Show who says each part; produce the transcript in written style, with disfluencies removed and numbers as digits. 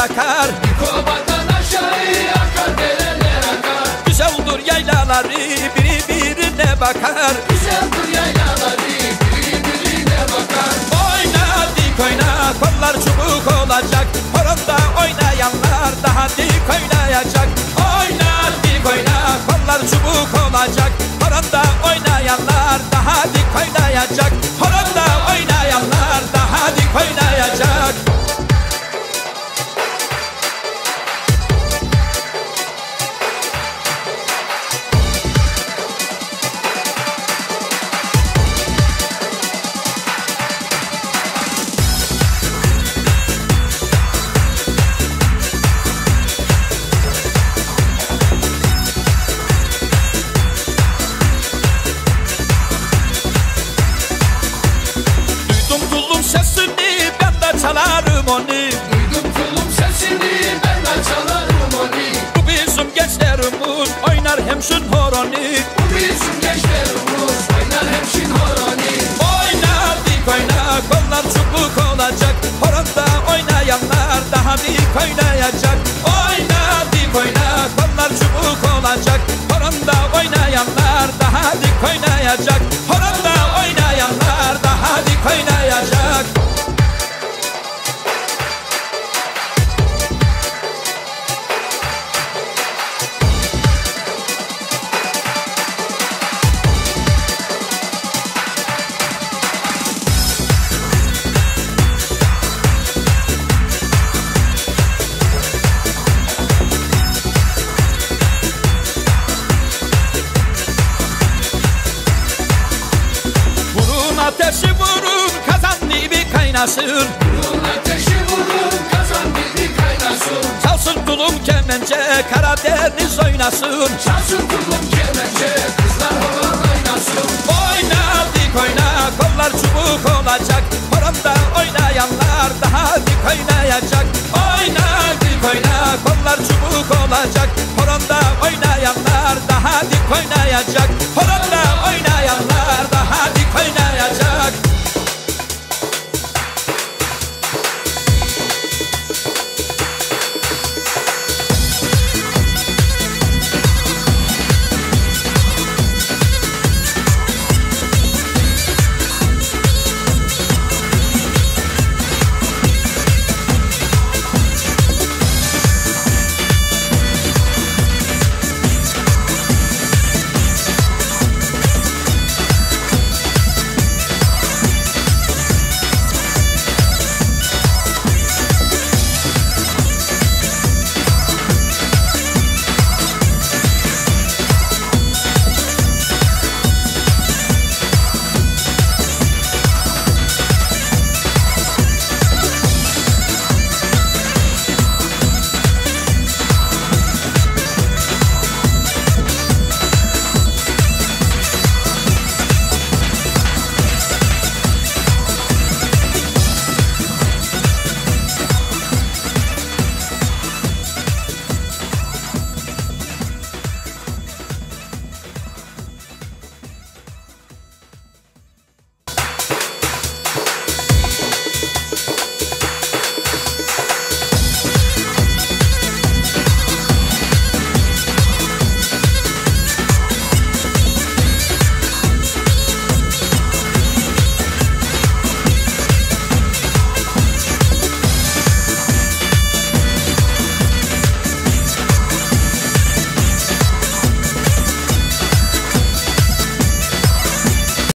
Speaker 1: akar,
Speaker 2: Kobadan aşağıya akar dereler akar.
Speaker 1: güzeldir yaylaları biri birine bakar.
Speaker 2: Güzeldir yaylaları biri birine bakar.
Speaker 1: Oyna dik oyna kollar çubuk olacak, horonda oynayanlar daha dik oynayacak. Oyna dik oyna kollar çubuk olacak, horonda oynayanlar daha dik oynayacak. Horonda oynayanlar daha dik oynayacak. Sesini ben de çalarım onu.
Speaker 2: Duydum tulum sesini ben de çalarım onu.
Speaker 1: Bu bizim gençlerimiz oynar hemşin horonu.
Speaker 2: Bu bizim gençlerimiz oynar hemşin horoni.
Speaker 1: Oyna dik oyna kollar çubuk olacak, horonda oynayanlar daha dik oynayacak. Oyna dik oyna kollar çubuk olacak, horonda oynayanlar daha dik oynayacak. Horonda oynayanlar daha dik oynayacak. Ateşi vurun kazan gibi kaynasın.
Speaker 2: Vurun ateşi vurun kazan gibi kaynasın.
Speaker 1: Çalsın tulum kemençe Karadeniz oynasın.
Speaker 2: Çalsın tulum kemençe kızlar horon oynasın.
Speaker 1: Oyna dik oyna kollar çubuk olacak, horonda oynayanlar daha dik oynayacak. Oyna dik oyna kollar çubuk olacak, horonda oynayanlar daha dik oynayacak. Horonda oynayanlar